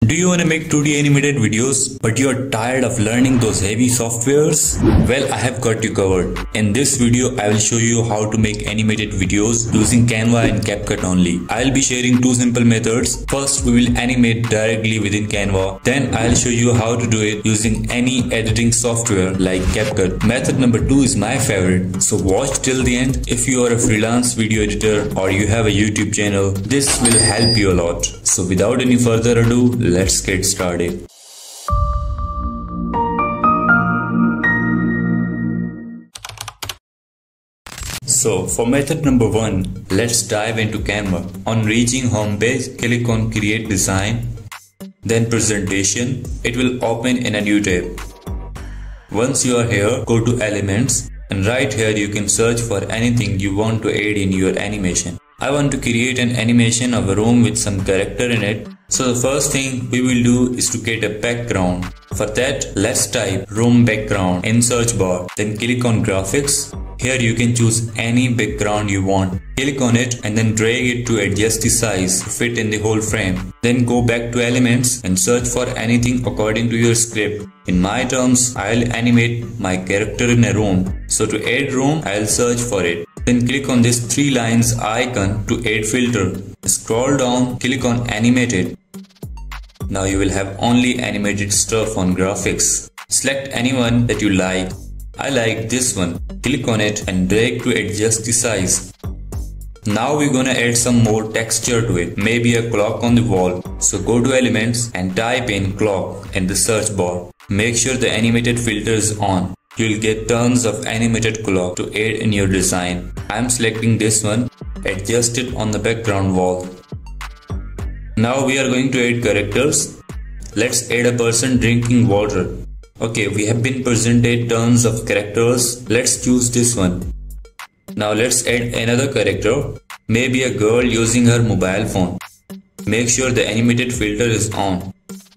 Do you want to make 2D animated videos but you are tired of learning those heavy softwares? Well, I have got you covered. In this video, I will show you how to make animated videos using Canva and CapCut only. I will be sharing two simple methods. First, we will animate directly within Canva. Then I will show you how to do it using any editing software like CapCut. Method number 2 is my favorite. So watch till the end. If you are a freelance video editor or you have a YouTube channel, this will help you a lot. So without any further ado, let's get started. So for method number 1, let's dive into Canva. On reaching home page, click on create design, then presentation. It will open in a new tab. Once you are here, go to elements, and right here you can search for anything you want to add in your animation. I want to create an animation of a room with some character in it. So the first thing we will do is to get a background. For that, let's type room background in search bar. Then click on graphics. Here you can choose any background you want. Click on it and then drag it to adjust the size to fit in the whole frame. Then go back to elements and search for anything according to your script. In my terms, I'll animate my character in a room. So to add room, I'll search for it. Then click on this 3 lines icon to add filter. Scroll down, click on animated. Now you will have only animated stuff on graphics. Select anyone that you like. I like this one. Click on it and drag to adjust the size. Now we're gonna add some more texture to it. Maybe a clock on the wall. So go to elements and type in clock in the search bar. Make sure the animated filter is on. You'll get tons of animated clock to add in your design. I'm selecting this one. Adjust it on the background wall. Now we are going to add characters. Let's add a person drinking water. Okay, we have been presented tons of characters. Let's choose this one. Now let's add another character. Maybe a girl using her mobile phone. Make sure the animated filter is on.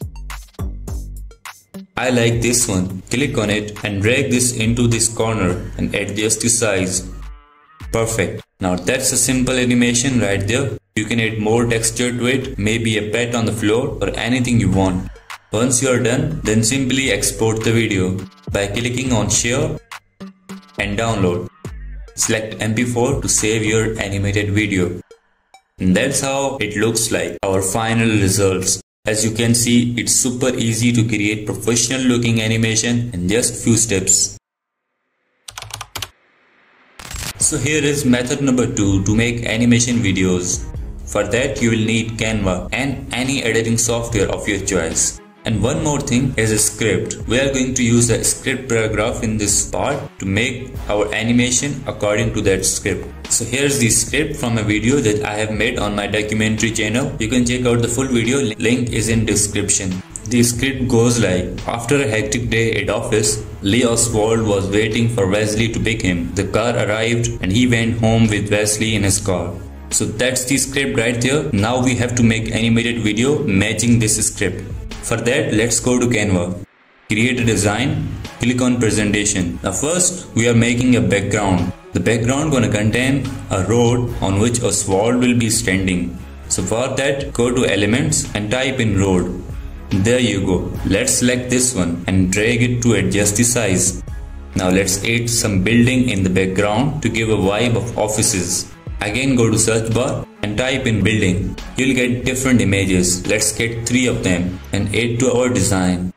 I like this one. Click on it and drag this into this corner and adjust the size. Perfect. Now that's a simple animation right there. You can add more texture to it, maybe a pet on the floor or anything you want. Once you are done, then simply export the video by clicking on share and download. Select MP4 to save your animated video. And that's how it looks like, our final results. As you can see, it's super easy to create professional looking animation in just few steps. So here is method number 2 to make animation videos. For that you will need Canva and any editing software of your choice. And one more thing is a script. We are going to use a script paragraph in this part to make our animation according to that script. So here's the script from a video that I have made on my documentary channel. You can check out the full video, link is in description. The script goes like, after a hectic day at office, Lee Oswald was waiting for Wesley to pick him. The car arrived and he went home with Wesley in his car. So that's the script right there. Now we have to make animated video matching this script. For that, let's go to Canva. Create a design. Click on presentation. Now first, we are making a background. The background gonna contain a road on which Oswald will be standing. So for that, go to elements and type in road. There you go. Let's select this one and drag it to adjust the size. Now let's add some building in the background to give a vibe of offices. Again go to search bar and type in building. You'll get different images. Let's get 3 of them and add to our design.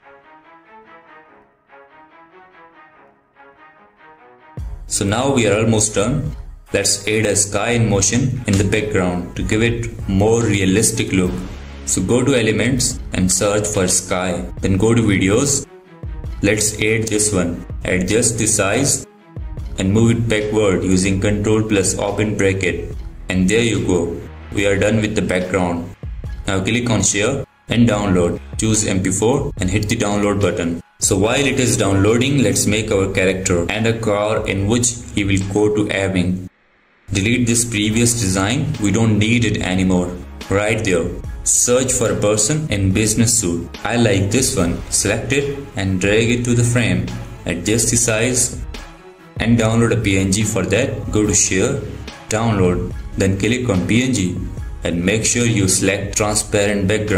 So now we are almost done. Let's add a sky in motion in the background to give it more realistic look. So go to elements and search for sky. Then go to videos. Let's add this one. Adjust the size and move it backward using Ctrl plus open bracket. And there you go. We are done with the background. Now click on share and download. Choose MP4 and hit the download button. So while it is downloading, let's make our character and a car in which he will go to Aving. Delete this previous design. We don't need it anymore. Right there. Search for a person in business suit. I like this one. Select it and drag it to the frame. Adjust the size and download a PNG. For that, go to share, download, then click on PNG and make sure you select transparent background.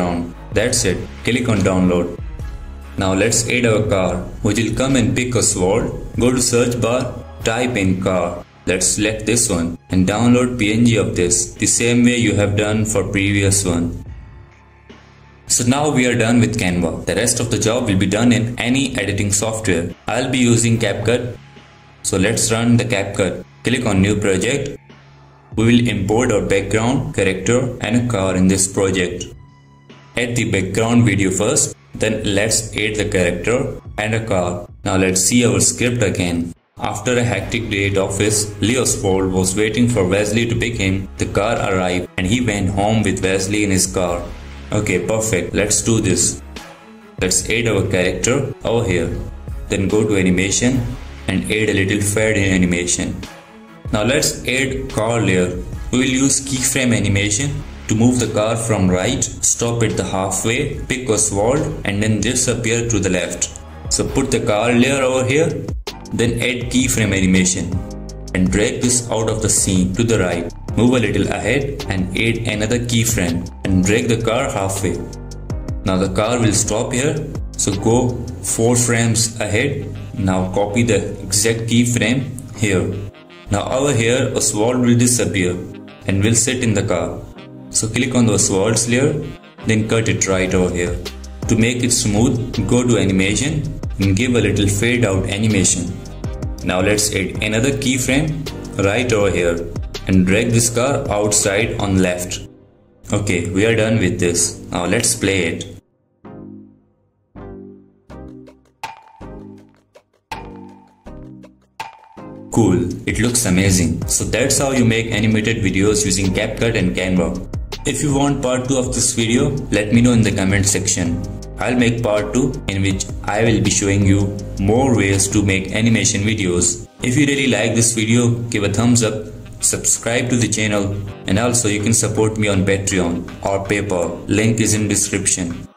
That's it. Click on download. Now let's add our car, which will come and pick a sword. Go to search bar, type in car. Let's select this one and download PNG of this, the same way you have done for previous one. So now we are done with Canva. The rest of the job will be done in any editing software. I'll be using CapCut. So let's run the CapCut. Click on new project. We will import our background, character and a car in this project. Add the background video first. Then let's add the character and a car. Now let's see our script again. After a hectic day at office, Leopold was waiting for Wesley to pick him. The car arrived and he went home with Wesley in his car. Okay, perfect. Let's do this. Let's add our character over here. Then go to animation and add a little fade in animation. Now let's add car layer. We will use keyframe animation to move the car from right, stop at the halfway, pick a sword and then disappear to the left. So put the car layer over here, then add keyframe animation and drag this out of the scene to the right. Move a little ahead and add another keyframe and drag the car halfway. Now the car will stop here, so go 4 frames ahead. Now copy the exact keyframe here. Now over here a sword will disappear and will sit in the car. So click on the swords layer, then cut it right over here. To make it smooth, go to animation and give a little fade out animation. Now let's add another keyframe right over here and drag this car outside on left. Okay, we are done with this. Now let's play it. Cool, it looks amazing. So that's how you make animated videos using CapCut and Canva. If you want part 2 of this video, let me know in the comment section. I'll make part 2 in which I will be showing you more ways to make animation videos. If you really like this video, give a thumbs up, subscribe to the channel and also you can support me on Patreon or PayPal. Link is in description.